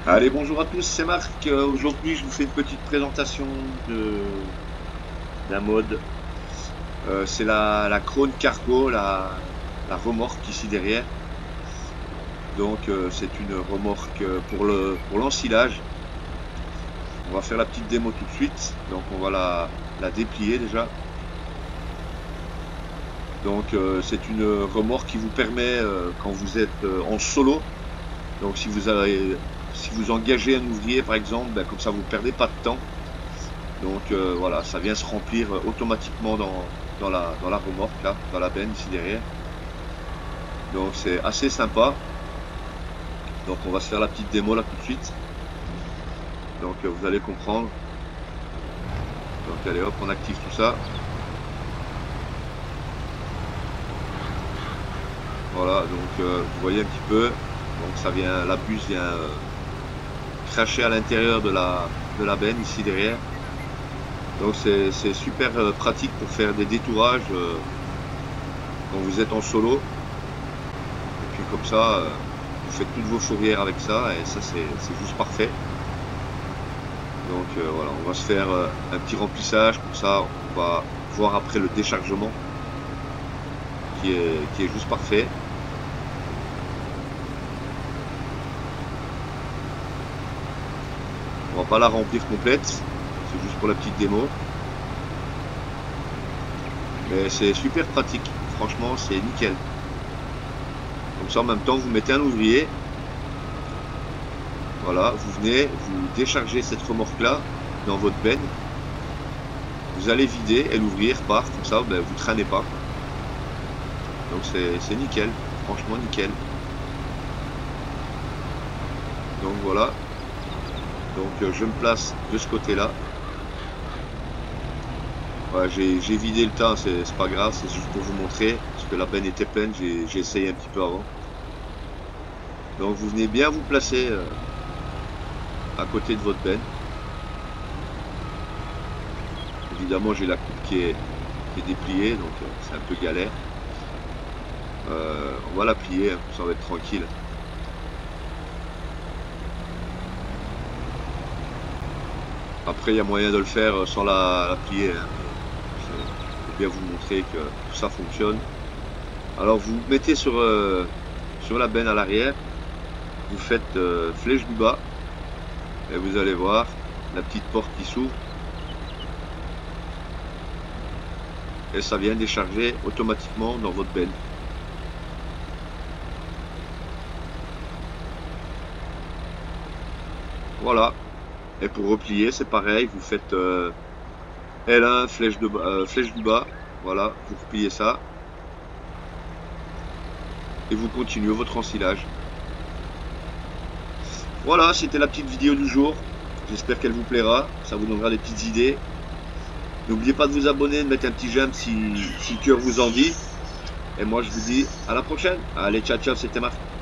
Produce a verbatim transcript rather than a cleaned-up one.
Allez, bonjour à tous, c'est Marc. Euh, Aujourd'hui, je vous fais une petite présentation de d'un mode. Euh, c'est la, la Krone Cargo, la, la remorque ici derrière. Donc, euh, c'est une remorque euh, pour le pour l'ensilage. On va faire la petite démo tout de suite. Donc, on va la, la déplier déjà. Donc, euh, c'est une remorque qui vous permet, euh, quand vous êtes euh, en solo, donc si vous avez, si vous engagez un ouvrier par exemple, ben, comme ça vous perdez pas de temps. Donc euh, voilà, ça vient se remplir euh, automatiquement dans, dans la, dans la remorque, là, dans la benne ici derrière. Donc c'est assez sympa. Donc on va se faire la petite démo là tout de suite. Donc euh, vous allez comprendre. Donc allez hop, on active tout ça. Voilà, donc euh, vous voyez un petit peu. Donc ça vient, la puce vient euh, cracher à l'intérieur de la, de la benne ici derrière. Donc c'est super euh, pratique pour faire des détourages euh, quand vous êtes en solo. Et puis comme ça, euh, vous faites toutes vos fourrières avec ça et ça c'est juste parfait. Donc euh, voilà, on va se faire euh, un petit remplissage, comme ça on va voir après le déchargement qui est, qui est juste parfait. On va pas la remplir complète, c'est juste pour la petite démo. Mais c'est super pratique, franchement c'est nickel. Comme ça en même temps vous mettez un ouvrier. Voilà, vous venez, vous déchargez cette remorque là dans votre benne. Vous allez vider et l'ouvrier repart, comme ça ben, vous traînez pas. Donc c'est nickel, franchement nickel. Donc voilà. Donc euh, je me place de ce côté là. Voilà, j'ai vidé le tas, c'est pas grave, c'est juste pour vous montrer, parce que la benne était pleine, j'ai essayé un petit peu avant. Donc vous venez bien vous placer euh, à côté de votre benne. Évidemment j'ai la coupe qui est, qui est dépliée, donc euh, c'est un peu galère. Euh, on va la plier, hein, ça va être tranquille. Après il y a moyen de le faire sans la, la plier, hein. Je vais bien vous montrer que tout ça fonctionne. Alors vous mettez sur, euh, sur la benne à l'arrière, vous faites euh, flèche du bas et vous allez voir la petite porte qui s'ouvre et ça vient décharger automatiquement dans votre benne. Voilà. Et pour replier, c'est pareil, vous faites euh, L un, flèche, de, euh, flèche du bas, voilà, vous repliez ça et vous continuez votre ensilage. Voilà, c'était la petite vidéo du jour. J'espère qu'elle vous plaira, ça vous donnera des petites idées. N'oubliez pas de vous abonner, de mettre un petit j'aime si, si le cœur vous en dit. Et moi je vous dis à la prochaine. Allez, ciao ciao, c'était Marc.